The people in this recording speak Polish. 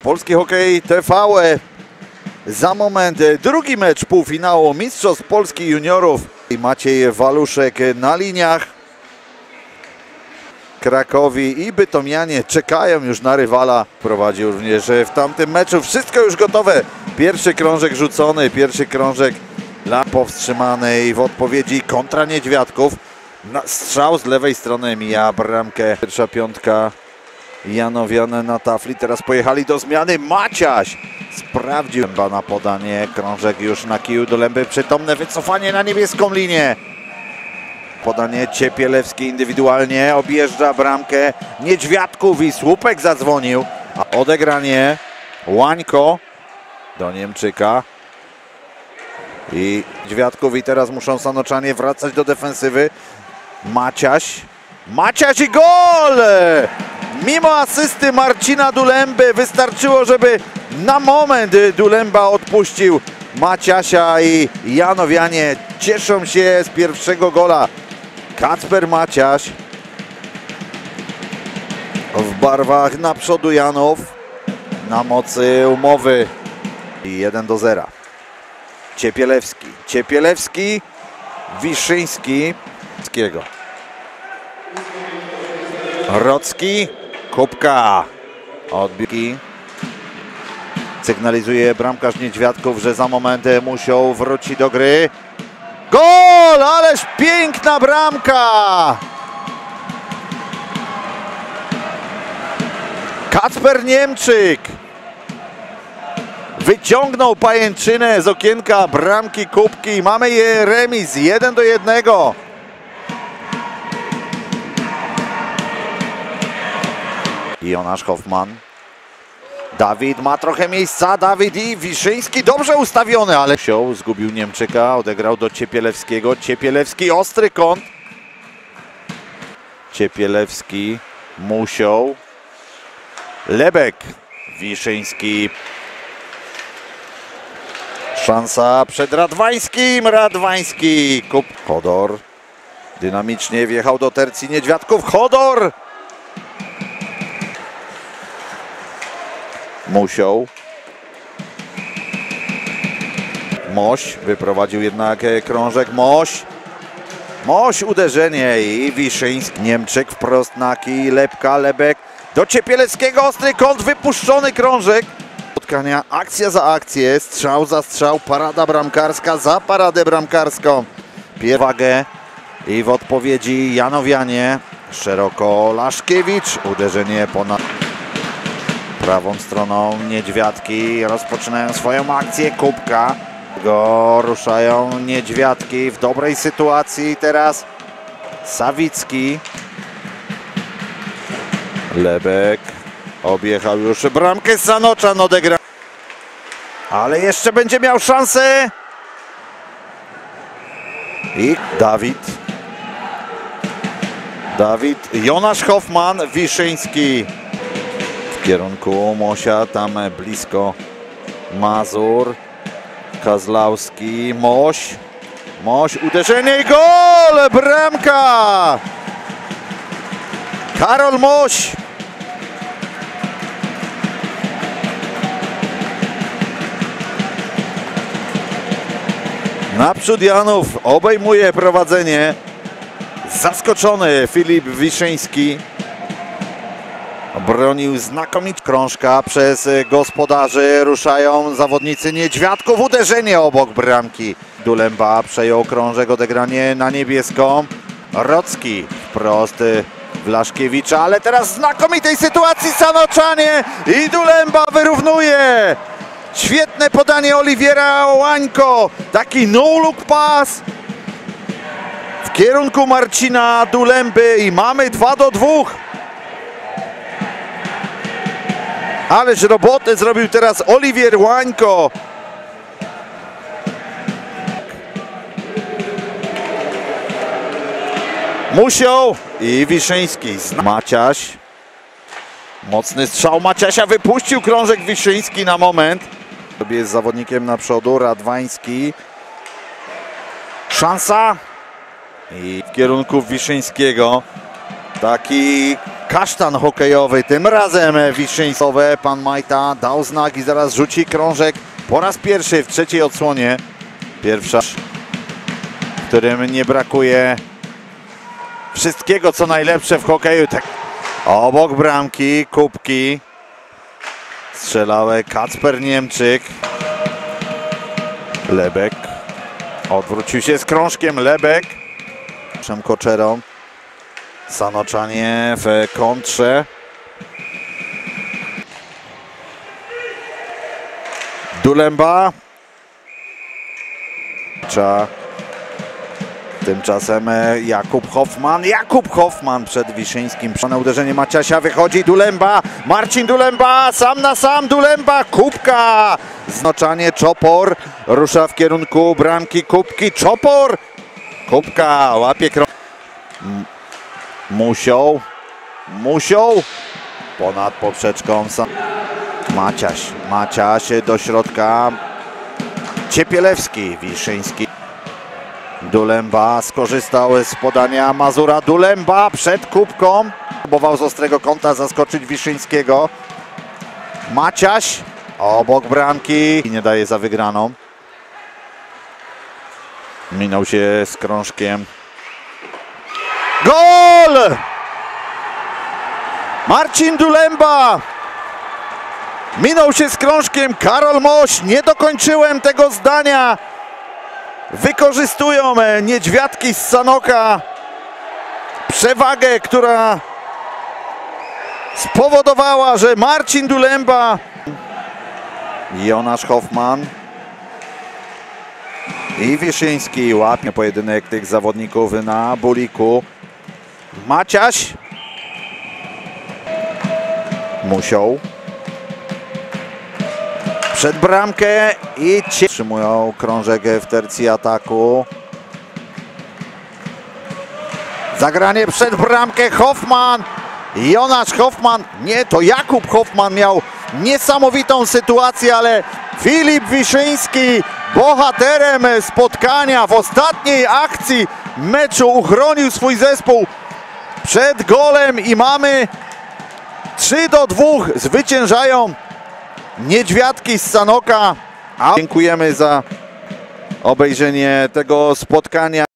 Polski Hokej TV. Za moment drugi mecz półfinału Mistrzostw Polski Juniorów. Maciej Waluszek na liniach. Krakowi i Bytomianie czekają już na rywala. Prowadził również w tamtym meczu. Wszystko już gotowe. Pierwszy krążek rzucony, pierwszy krążek dla powstrzymanej w odpowiedzi kontra Niedźwiadków. Strzał z lewej strony mija bramkę. Pierwsza piątka Janowiane na tafli. Teraz pojechali do zmiany. Maciaś sprawdził na podanie. Krążek już na kiju do Lęby. Przytomne wycofanie na niebieską linię. Podanie Ciepielewski indywidualnie. Objeżdża bramkę Niedźwiadków i słupek zadzwonił. A odegranie Łańko do Niemczyka. I Niedźwiadków i teraz muszą Sanoczanie wracać do defensywy. Maciaś i gol! Mimo asysty Marcina Dulemby wystarczyło, żeby na moment Dulemba odpuścił Maciasia i Janowianie cieszą się z pierwszego gola. Kacper Maciaś w barwach naprzód Janów na mocy umowy. 1-0. Ciepielewski, Wiszyński, Rocki, Kubka, odbiórki. Sygnalizuje bramkarz Niedźwiadków, że za moment musiał wrócić do gry. Gol! Ależ piękna bramka! Kacper Niemczyk wyciągnął pajęczynę z okienka bramki Kubki. Mamy je remis 1-1. Jonasz Hoffman. Dawid ma trochę miejsca. Dawid i Wiszyński dobrze ustawiony, ale zgubił Niemczyka. Odegrał do Ciepielewskiego. Ciepielewski, ostry kąt. Ciepielewski, Musiał. Lebek, Wiszyński. Szansa przed Radwańskim. Radwański. Chodor dynamicznie wjechał do tercji Niedźwiadków. Chodor. Musiał. Moś wyprowadził jednak krążek. Moś uderzenie i Wiszyński. Niemczyk wprost na kij. Lepka, Lebek do Ciepielewskiego. Ostry kąt, wypuszczony krążek. Spotkania akcja za akcję, strzał za strzał, parada bramkarska za paradę bramkarską. Pierwagę i w odpowiedzi Janowianie. Szeroko Laszkiewicz. Uderzenie ponad prawą stroną Niedźwiadki. Rozpoczynają swoją akcję. Kubka. Ruszają Niedźwiadki w dobrej sytuacji. Teraz Sawicki. Lebek objechał już bramkę. Sanoczan odegrał. Ale jeszcze będzie miał szansę. I Dawid. Jonasz Hoffman. Wiszyński. W kierunku Mosia. Tam blisko Mazur. Kazlowski. Moś. Uderzenie i gol! Bramka! Karol Moś. Naprzód Janów obejmuje prowadzenie. Zaskoczony Filip Wiszyński. Bronił znakomicie krążka przez gospodarzy. Ruszają zawodnicy Niedźwiadków. Uderzenie obok bramki. Dulemba przejął krążek. Odegranie na niebieską. Rocki wprost w Laszkiewicza. Ale teraz w znakomitej sytuacji Sanoczanie. I Dulemba wyrównuje. Świetne podanie Oliwiera Łańko. Taki no-look pass w kierunku Marcina Dulemby i mamy 2-2. Ależ robotę zrobił teraz Oliwier Łańko. Musiał i Wiszyński. Maciaś. Mocny strzał Maciasia. Wypuścił krążek Wiszyński na moment. Jest zawodnikiem na przodu. Radwański. Szansa. I w kierunku Wiszyńskiego. Taki kasztan hokejowy, tym razem Wiszyńskowe. Pan Majta dał znak i zaraz rzuci krążek po raz pierwszy w trzeciej odsłonie. Pierwsza, w którym nie brakuje wszystkiego, co najlepsze w hokeju. Tak. Obok bramki, kubki. Strzelał Kacper Niemczyk. Lebek. Odwrócił się z krążkiem Lebek. Koczerą. Sanoczanie w kontrze. Dulemba. Tymczasem Jakub Hoffman. Jakub Hoffman przed Wiszyńskim. Na uderzenie Maciasia wychodzi Dulemba. Marcin Dulemba. Sam na sam Dulemba. Kubka. Znoczanie. Czopor. Rusza w kierunku bramki. Kubki. Czopor. Kubka. Łapie krąg. Musiał. Ponad poprzeczką. Maciaś do środka. Ciepielewski. Wiszyński. Dulemba skorzystał z podania Mazura. Dulemba przed kubką. Próbował z ostrego kąta zaskoczyć Wiszyńskiego. Maciaś obok bramki. Nie daje za wygraną. Minął się z krążkiem. Gol! Marcin Dulemba! Minął się z krążkiem. Karol Moś. Nie dokończyłem tego zdania. Wykorzystują niedźwiadki z Sanoka przewagę, która spowodowała, że Marcin Dulemba, Jonasz Hoffman i Wiszyński łapie pojedynek tych zawodników na buliku. Maciaś musiał przed bramkę i trzymują krążek w tercji ataku. Zagranie przed bramkę. Hoffman. Jonasz Hoffman. Nie, to Jakub Hoffman miał niesamowitą sytuację, ale Filip Wiszyński, bohaterem spotkania w ostatniej akcji meczu, uchronił swój zespół przed golem i mamy 3-2. Zwyciężają niedźwiadki z Sanoka. Dziękujemy za obejrzenie tego spotkania.